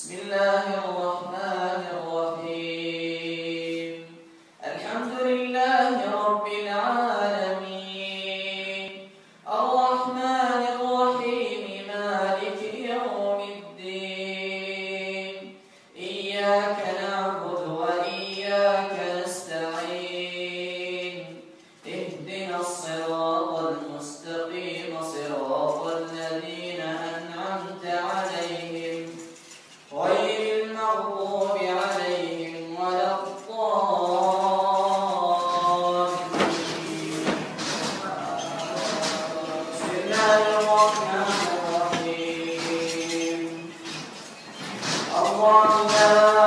بسم الله الرحمن الرحيم. الحمد لله رب العالمين، الرحمن الرحيم، مالك يوم الدين. إياك نعبد وإياك نستعين. اهدنا الصراط المستقيم، صراط الذين أنعمت عليهم غير المغضوب عليهم ولا الضالين. بسم الله الرحمن الرحيم. الله لا